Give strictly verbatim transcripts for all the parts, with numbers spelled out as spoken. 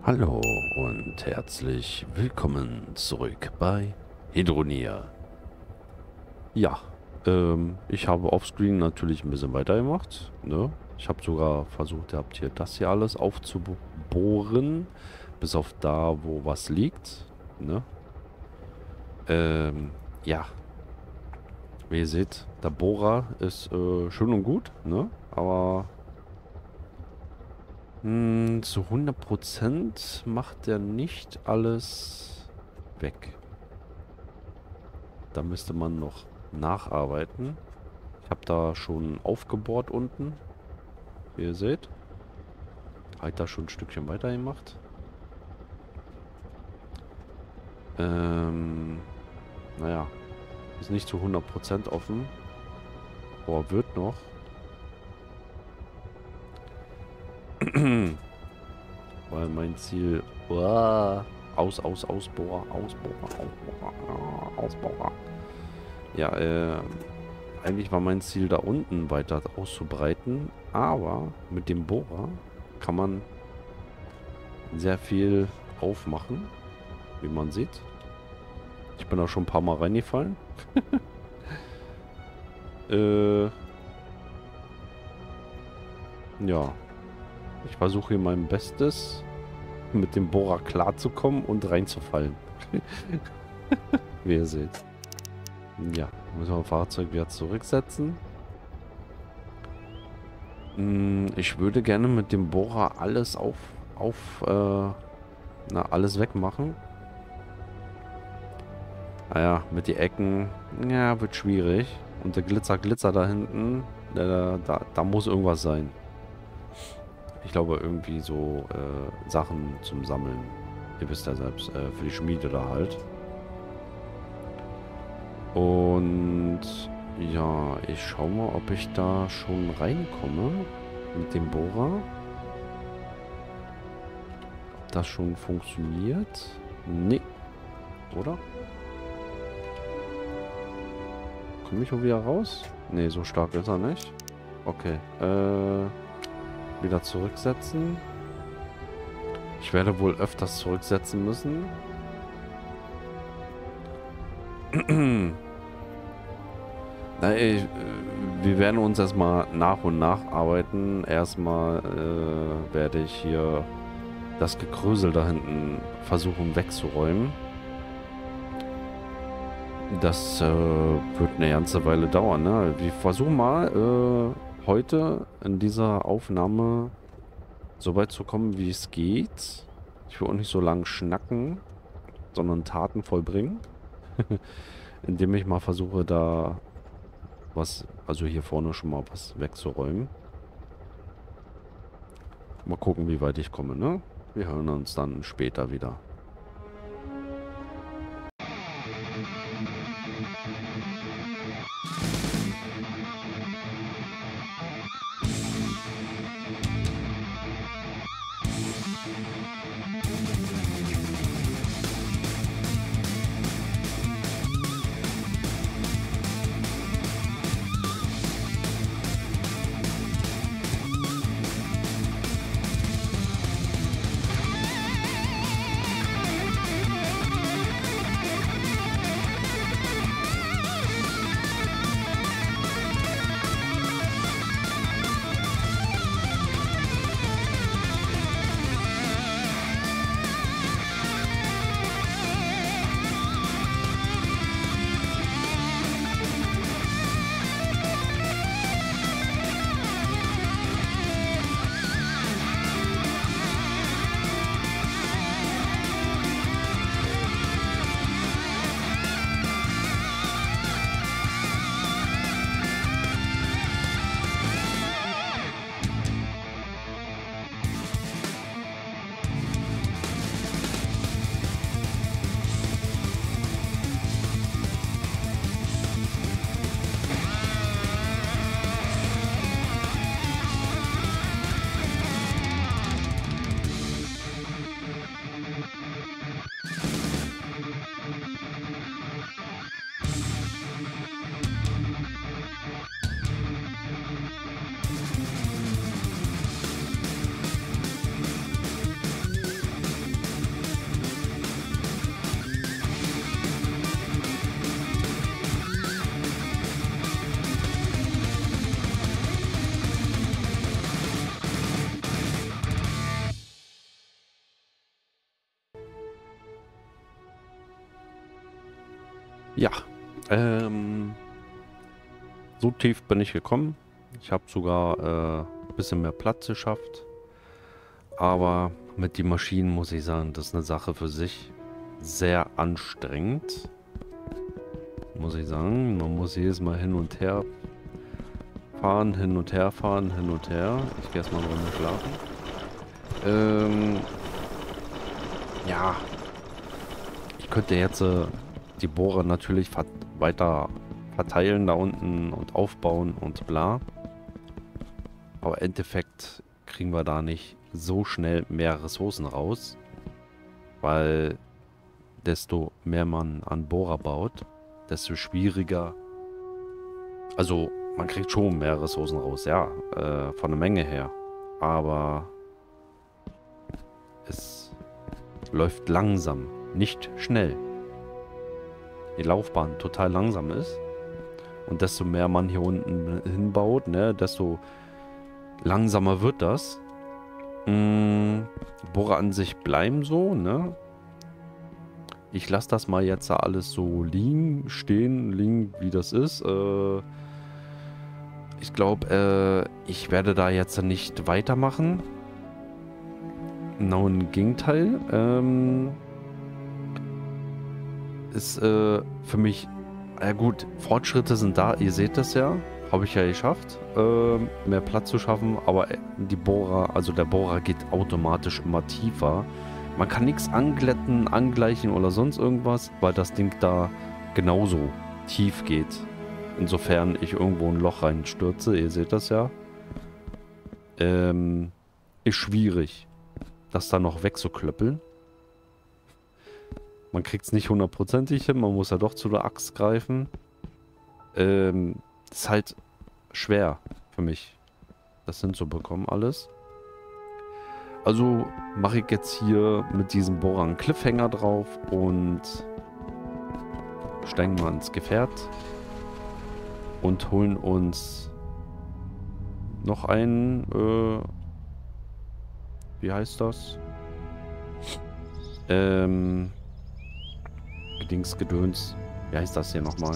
Hallo und herzlich willkommen zurück bei Hedronia. Ja, ähm, ich habe offscreen natürlich ein bisschen weitergemacht, ne? Ich habe sogar versucht, ihr habt hier das hier alles aufzubohren, bis auf da, wo was liegt, ne? Ähm, ja, wie ihr seht, der Bohrer ist äh, schön und gut, ne? Aber mh, zu hundert Prozent macht er nicht alles weg. Da müsste man noch nacharbeiten. Ich habe da schon aufgebohrt unten. Wie ihr seht. Halt da schon ein Stückchen weiter gemacht. Ähm, naja. Ist nicht zu hundert Prozent offen. Boah, wird noch. Weil mein Ziel... Uah, aus, aus, Ausbohrer, Ausbohrer, Ausbohrer, ah, Ausbohrer. Ja, äh... eigentlich war mein Ziel da unten weiter auszubreiten. Aber mit dem Bohrer kann man sehr viel aufmachen, wie man sieht. Ich bin da schon ein paar Mal reingefallen. äh, ja. Ich versuche hier mein Bestes, mit dem Bohrer klarzukommen und reinzufallen. Wie ihr seht. Ja, müssen wir das Fahrzeug wieder zurücksetzen. Hm, ich würde gerne mit dem Bohrer alles auf, auf, äh, na, alles wegmachen. Naja, mit die Ecken, ja, wird schwierig. Und der Glitzer, Glitzer da hinten, da, da, da muss irgendwas sein. Ich glaube, irgendwie so äh, Sachen zum Sammeln. Ihr wisst ja selbst, äh, für die Schmiede da halt. Und ja, ich schau mal, ob ich da schon reinkomme mit dem Bohrer. Ob das schon funktioniert? Nee. Oder? Komme ich schon wieder raus? Nee, so stark ist er nicht. Okay. Äh, wieder zurücksetzen. Ich werde wohl öfters zurücksetzen müssen. Na, ey, wir werden uns erstmal nach und nach arbeiten. Erstmal äh, werde ich hier das Gekrösel da hinten versuchen wegzuräumen. Das äh, wird eine ganze Weile dauern, ne? Wir versuchen mal äh, heute in dieser Aufnahme so weit zu kommen, wie es geht. Ich will auch nicht so lange schnacken, sondern Taten vollbringen. Indem ich mal versuche, da was, also hier vorne schon mal was wegzuräumen. Mal gucken, wie weit ich komme, ne? Wir hören uns dann später wieder. Ja, ähm, so tief bin ich gekommen. Ich habe sogar äh, ein bisschen mehr Platz geschafft. Aber mit den Maschinen muss ich sagen, das ist eine Sache für sich. Sehr anstrengend. Muss ich sagen. Man muss jedes Mal hin und her fahren, hin und her fahren, hin und her. Ich gehe erstmal eine Runde schlafen. Ähm, ja. Ich könnte jetzt äh, die Bohrer natürlich ver weiter verteilen da unten und aufbauen und bla. Aber im Endeffekt kriegen wir da nicht so schnell mehr Ressourcen raus. Weil desto mehr man an Bohrer baut, desto schwieriger. Also man kriegt schon mehr Ressourcen raus, ja, äh, von der Menge her. Aber es läuft langsam, nicht schnell. Die Laufbahn total langsam ist. Und desto mehr man hier unten hinbaut, ne, desto langsamer wird das. Mm, Bohrer an sich bleiben so, ne? Ich lasse das mal jetzt alles so liegen, stehen, liegen, wie das ist. Äh, ich glaube, äh, ich werde da jetzt nicht weitermachen. Genau im Gegenteil. Ähm, ist äh, für mich, ja gut, Fortschritte sind da, ihr seht das ja. Habe ich ja geschafft, äh, mehr Platz zu schaffen. Aber die Bohrer, also der Bohrer geht automatisch immer tiefer. Man kann nichts anglätten, angleichen oder sonst irgendwas, weil das Ding da genauso tief geht. Insofern ich irgendwo ein Loch reinstürze, ihr seht das ja. Ähm, ist schwierig, das da noch wegzuklöppeln. Man kriegt es nicht hundertprozentig hin, man muss ja doch zu der Axt greifen. Ähm, ist halt schwer für mich, das hinzubekommen alles. Also mache ich jetzt hier mit diesem Bohrer einen Cliffhanger drauf und steigen mal ins Gefährt und holen uns noch einen, äh, wie heißt das? Ähm, Dingsgedöns. Wie heißt das hier nochmal?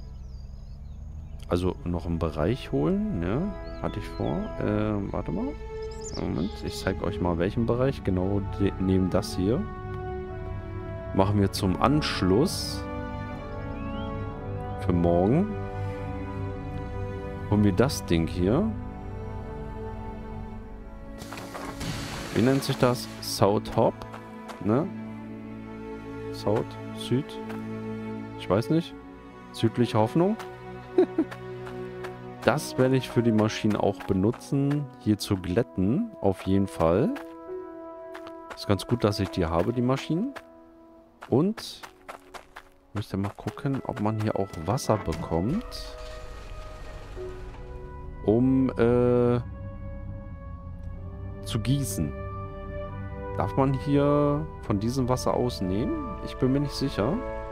Also noch einen Bereich holen, ne? Hatte ich vor. Ähm, warte mal. Moment, ich zeige euch mal welchen Bereich. Genau neben das hier. Machen wir zum Anschluss. Für morgen. Holen wir das Ding hier. Wie nennt sich das? South Hop. Ne? South, Süd. Ich weiß nicht. Südliche Hoffnung. Das werde ich für die Maschine auch benutzen, hier zu glätten, auf jeden Fall. Ist ganz gut, dass ich die habe, die Maschinen. Und müsste mal gucken, ob man hier auch Wasser bekommt, um äh, zu gießen. Darf man hier von diesem Wasser ausnehmen? Ich bin mir nicht sicher.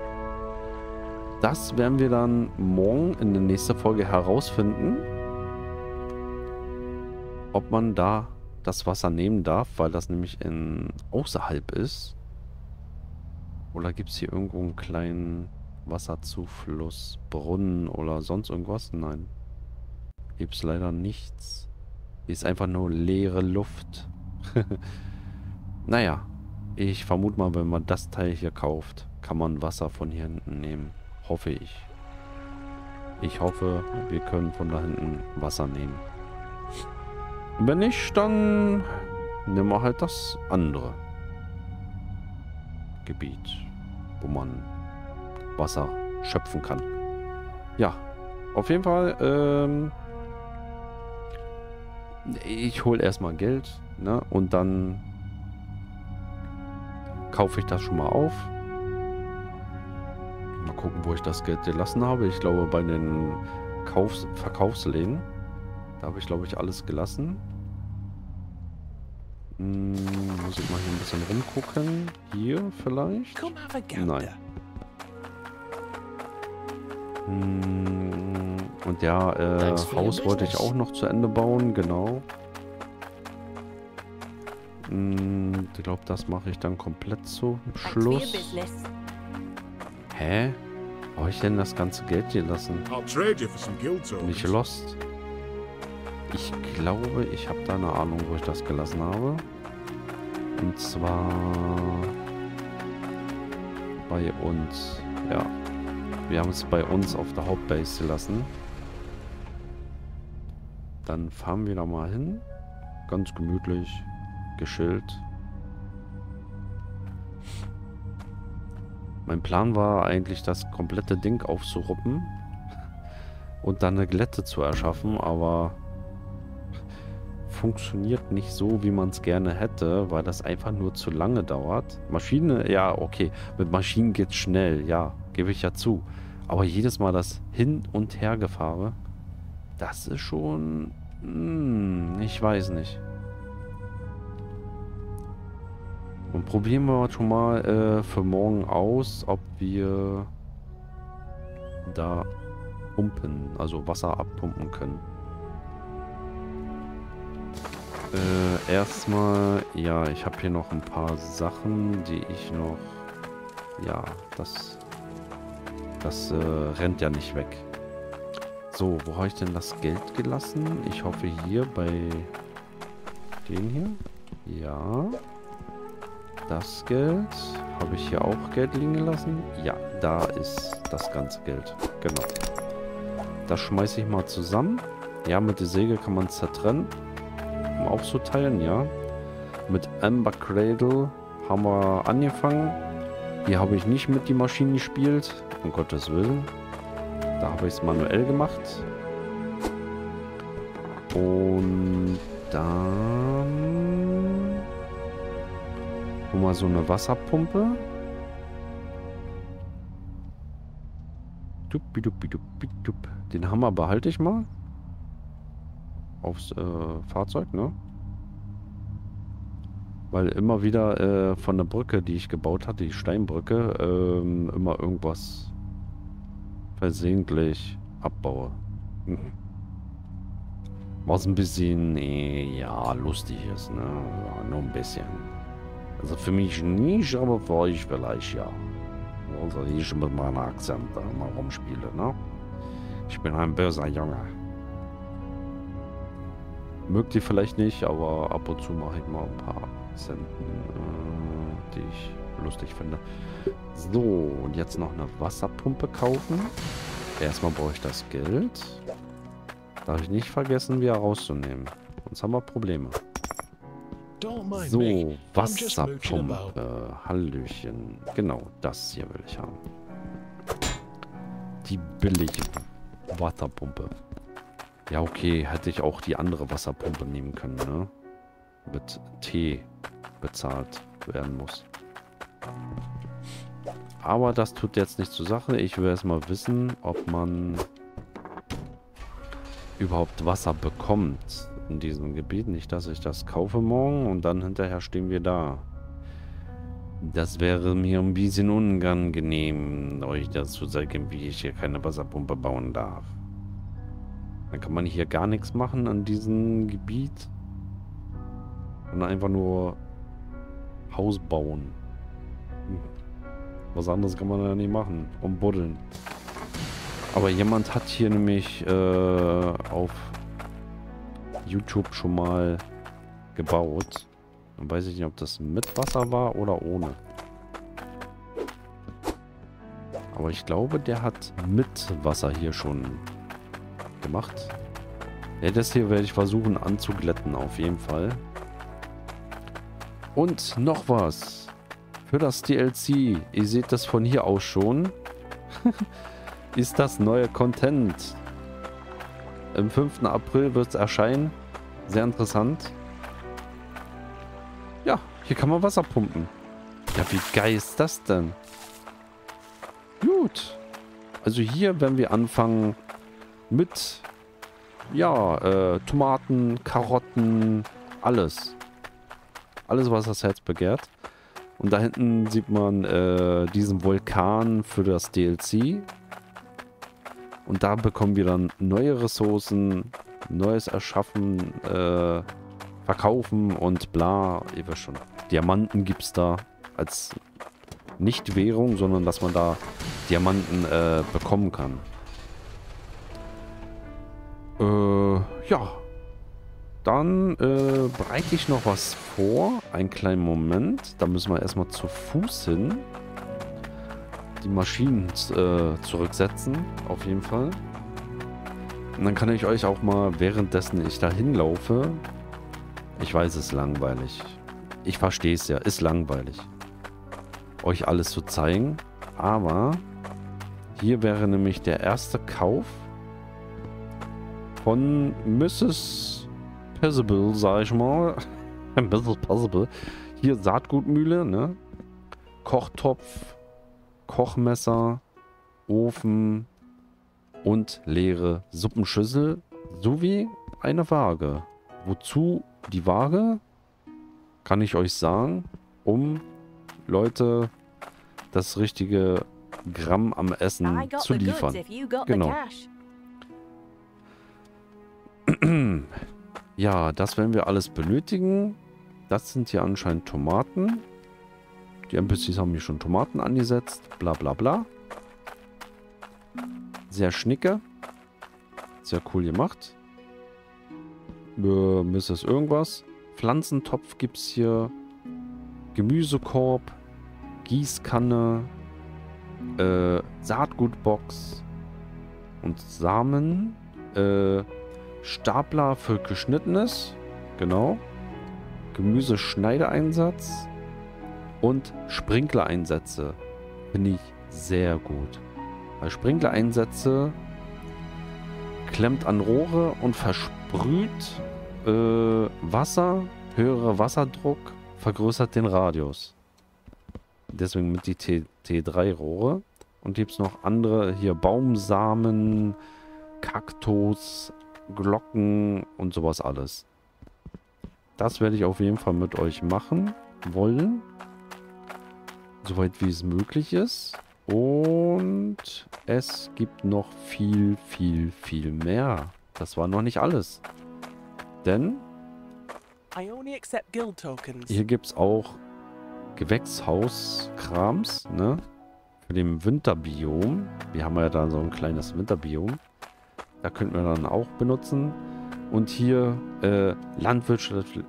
Das werden wir dann morgen in der nächsten Folge herausfinden, ob man da das Wasser nehmen darf, weil das nämlich in außerhalb ist. Oder gibt es hier irgendwo einen kleinen Wasserzufluss, Brunnen oder sonst irgendwas? Nein. Gibt es leider nichts. Hier ist einfach nur leere Luft. Naja, ich vermute mal, wenn man das Teil hier kauft, kann man Wasser von hier hinten nehmen. Hoffe ich. Ich hoffe, wir können von da hinten Wasser nehmen. Wenn nicht, dann nehmen wir halt das andere Gebiet, wo man Wasser schöpfen kann. Ja, auf jeden Fall, ähm, ich hole erstmal Geld, ne, und dann kaufe ich das schon mal auf. Mal gucken, wo ich das Geld gelassen habe. Ich glaube, bei den Kaufs Verkaufsläden. Da habe ich, glaube ich, alles gelassen. Hm, muss ich mal hier ein bisschen rumgucken. Hier vielleicht? Nein. Hm, und ja, äh, Haus wollte ich auch noch zu Ende bauen. Genau. Hm, ich glaube, das mache ich dann komplett zum Schluss. Hä? Wo habe ich denn das ganze Geld gelassen? I'll trade you for some guild Bin ich tokens. lost? Ich glaube, ich habe da eine Ahnung, wo ich das gelassen habe. Und zwar bei uns. Ja. Wir haben es bei uns auf der Hauptbase gelassen. Dann fahren wir da mal hin. Ganz gemütlich. Geschillt. Mein Plan war eigentlich, das komplette Ding aufzuruppen und dann eine Glätte zu erschaffen, aber funktioniert nicht so, wie man es gerne hätte, weil das einfach nur zu lange dauert. Maschine, ja, okay, mit Maschinen geht's schnell, ja, gebe ich ja zu. Aber jedes Mal das Hin- und Hergefahre, das ist schon, hm, ich weiß nicht. Und probieren wir schon mal äh, für morgen aus, ob wir da pumpen, also Wasser abpumpen können. Äh, erstmal, ja, ich habe hier noch ein paar Sachen, die ich noch, ja, das, das äh, rennt ja nicht weg. So, wo habe ich denn das Geld gelassen? Ich hoffe hier bei den hier. Ja. Das Geld. Habe ich hier auch Geld liegen gelassen? Ja, da ist das ganze Geld. Genau. Das schmeiße ich mal zusammen. Ja, mit der Säge kann man es zertrennen. Um aufzuteilen, ja. Mit Amber Cradle haben wir angefangen. Hier habe ich nicht mit die Maschinen gespielt. Um Gottes Willen. Da habe ich es manuell gemacht. Und dann guck mal, so eine Wasserpumpe. Den Hammer behalte ich mal. Aufs äh, Fahrzeug, ne? Weil immer wieder äh, von der Brücke, die ich gebaut hatte, die Steinbrücke, ähm, immer irgendwas versehentlich abbaue. Hm. Was ein bisschen, äh, ja, lustig ist, ne? Ja, nur ein bisschen. Also für mich nicht, aber für euch vielleicht, ja. Also ich mit meinem Akzent da mal rumspiele, ne? Ich bin ein böser Junge. Mögt ihr vielleicht nicht, aber ab und zu mache ich mal ein paar Akzenten, äh, die ich lustig finde. So, und jetzt noch eine Wasserpumpe kaufen. Erstmal brauche ich das Geld. Darf ich nicht vergessen, wieder rauszunehmen. Sonst haben wir Probleme. So, Wasserpumpe. Hallöchen. Genau, das hier will ich haben. Die billige Wasserpumpe. Ja, okay, hätte ich auch die andere Wasserpumpe nehmen können, ne? Mit T bezahlt werden muss. Aber das tut jetzt nicht zur Sache. Ich will erstmal wissen, ob man überhaupt Wasser bekommt in diesem Gebiet. Nicht, dass ich das kaufe morgen und dann hinterher stehen wir da. Das wäre mir ein bisschen unangenehm, euch das zu sagen, wie ich hier keine Wasserpumpe bauen darf. Dann kann man hier gar nichts machen an diesem Gebiet. Und einfach nur Haus bauen. Was anderes kann man da nicht machen. Und buddeln. Aber jemand hat hier nämlich äh, auf YouTube schon mal gebaut. Dann weiß ich nicht, ob das mit Wasser war oder ohne. Aber ich glaube, der hat mit Wasser hier schon gemacht. Ja, das hier werde ich versuchen anzuglätten, auf jeden Fall. Und noch was. Für das D L C. Ihr seht das von hier aus schon. Ist das neue Content. Im fünften April wird es erscheinen. Sehr interessant. Ja, hier kann man Wasser pumpen. Ja, wie geil ist das denn? Gut. Also hier werden wir anfangen mit, ja, äh, Tomaten, Karotten, alles. Alles, was das Herz begehrt. Und da hinten sieht man äh, diesen Vulkan für das D L C. Und da bekommen wir dann neue Ressourcen, Neues erschaffen, äh, verkaufen und bla. Ihr wisst schon. Diamanten gibt es da als nicht Währung, sondern dass man da Diamanten äh, bekommen kann. Äh, ja. Dann äh, bereite ich noch was vor. Einen kleinen Moment. Da müssen wir erstmal zu Fuß hin. Die Maschinen äh, zurücksetzen. Auf jeden Fall. Und dann kann ich euch auch mal, währenddessen ich da hinlaufe. Ich weiß, es ist langweilig. Ich verstehe es ja. Ist langweilig. Euch alles zu zeigen. Aber hier wäre nämlich der erste Kauf von Misses Possible, sag ich mal. Misses Possible. Hier Saatgutmühle, ne? Kochtopf, Kochmesser, Ofen und leere Suppenschüssel sowie eine Waage. Wozu die Waage? Kann ich euch sagen, um Leute das richtige Gramm am Essen zu liefern. Genau. Ja, das werden wir alles benötigen. Das sind hier anscheinend Tomaten. Die N P Cs haben hier schon Tomaten angesetzt. Bla bla bla. Sehr schnicke. Sehr cool gemacht. Äh, Misses irgendwas. Pflanzentopf gibt es hier. Gemüsekorb. Gießkanne. Äh, Saatgutbox. Und Samen. Äh, Stapler für Geschnittenes. Genau. Gemüseschneideeinsatz. Und Sprinklereinsätze. Finde ich sehr gut. Weil Sprinklereinsätze klemmt an Rohre und versprüht äh, Wasser. Höherer Wasserdruck vergrößert den Radius. Deswegen mit die T drei Rohre. Und gibt es noch andere hier Baumsamen, Kaktus, Glocken und sowas alles. Das werde ich auf jeden Fall mit euch machen wollen. Soweit wie es möglich ist. Und es gibt noch viel, viel, viel mehr. Das war noch nicht alles. Denn hier gibt es auch Gewächshauskrams, ne? Für den Winterbiom. Wir haben ja da so ein kleines Winterbiom. Da könnten wir dann auch benutzen. Und hier äh, landwirtschaftlich,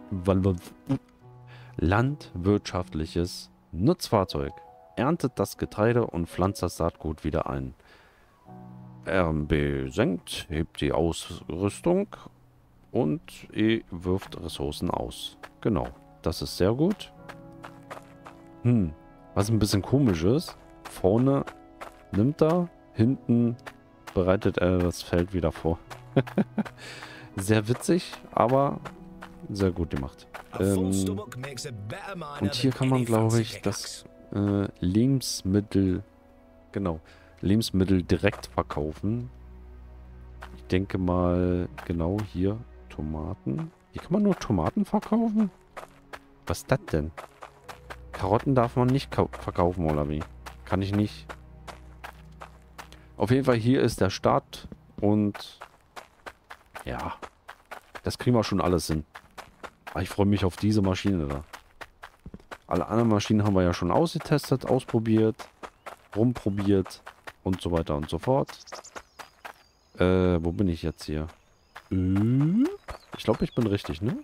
landwirtschaftliches Nutzfahrzeug. Erntet das Getreide und pflanzt das Saatgut wieder ein. R M B senkt, hebt die Ausrüstung und E wirft Ressourcen aus. Genau, das ist sehr gut. Hm, was ein bisschen komisch ist, vorne nimmt er, hinten bereitet er das Feld wieder vor. Sehr witzig, aber sehr gut gemacht. Ähm, und hier kann man, glaube ich, das äh, Lebensmittel, genau, Lebensmittel direkt verkaufen. Ich denke mal, genau hier, Tomaten. Hier kann man nur Tomaten verkaufen? Was ist das denn? Karotten darf man nicht verkaufen, oder wie? Kann ich nicht. Auf jeden Fall, hier ist der Start und ja, das kriegen wir schon alles hin. Aber ich freue mich auf diese Maschine da. Alle anderen Maschinen haben wir ja schon ausgetestet, ausprobiert, rumprobiert und so weiter und so fort. Äh, wo bin ich jetzt hier? Ich glaube, ich bin richtig, ne?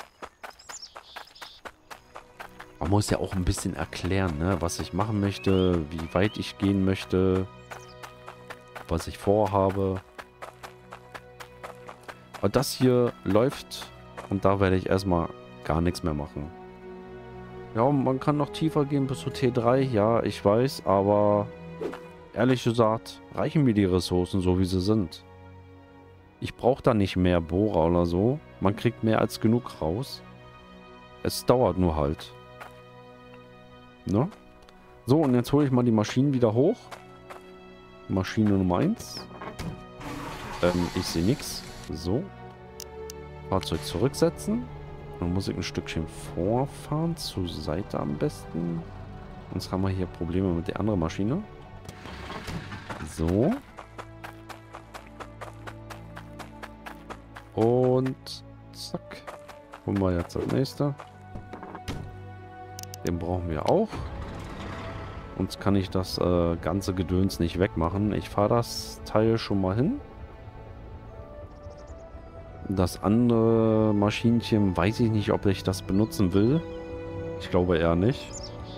Man muss ja auch ein bisschen erklären, ne? Was ich machen möchte, wie weit ich gehen möchte, was ich vorhabe. Aber das hier läuft und da werde ich erstmal gar nichts mehr machen. Ja, man kann noch tiefer gehen bis zu T drei, ja, ich weiß, aber ehrlich gesagt reichen mir die Ressourcen so, wie sie sind. Ich brauche da nicht mehr Bohrer oder so. Man kriegt mehr als genug raus. Es dauert nur halt. Ne? So, und jetzt hole ich mal die Maschinen wieder hoch. Maschine Nummer eins. Ähm, ich sehe nichts. So. Fahrzeug zurücksetzen. Dann muss ich ein Stückchen vorfahren. Zur Seite am besten. Sonst haben wir hier Probleme mit der anderen Maschine. So. Und zack. Holen wir jetzt das nächste. Den brauchen wir auch. Sonst kann ich das äh, ganze Gedöns nicht wegmachen. Ich fahre das Teil schon mal hin. Das andere Maschinchen weiß ich nicht, ob ich das benutzen will. Ich glaube eher nicht.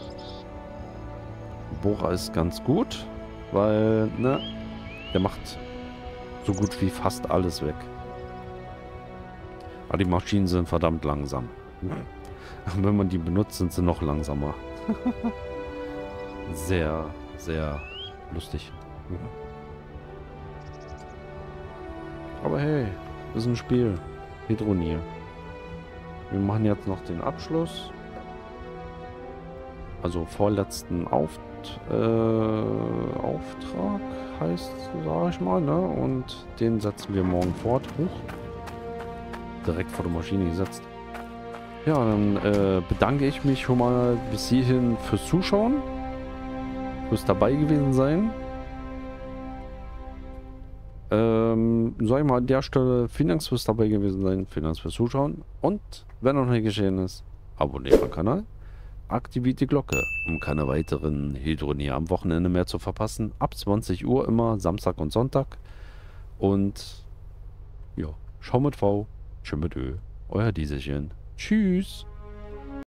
Bohrer ist ganz gut, weil, ne, der macht so gut wie fast alles weg. Aber die Maschinen sind verdammt langsam. Wenn man die benutzt, sind sie noch langsamer. Sehr, sehr lustig. Aber hey, das ist ein Spiel. Hydronier. Wir machen jetzt noch den Abschluss. Also vorletzten Auf, äh, Auftrag heißt, sage ich mal, ne? Und den setzen wir morgen fort. Huch. Direkt vor der Maschine gesetzt. Ja, dann äh, bedanke ich mich schon mal bis hierhin fürs Zuschauen. Fürs dabei gewesen sein. Ähm, sag ich mal an der Stelle, vielen Dank fürs dabei gewesen sein. Vielen Dank fürs Zuschauen. Und wenn noch nicht geschehen ist, abonniert den Kanal. Aktiviert die Glocke, um keine weiteren Hydronier am Wochenende mehr zu verpassen. Ab zwanzig Uhr immer, Samstag und Sonntag. Und ja, schau mit V, tschö mit Ö, euer Dieselchen. Tschüss.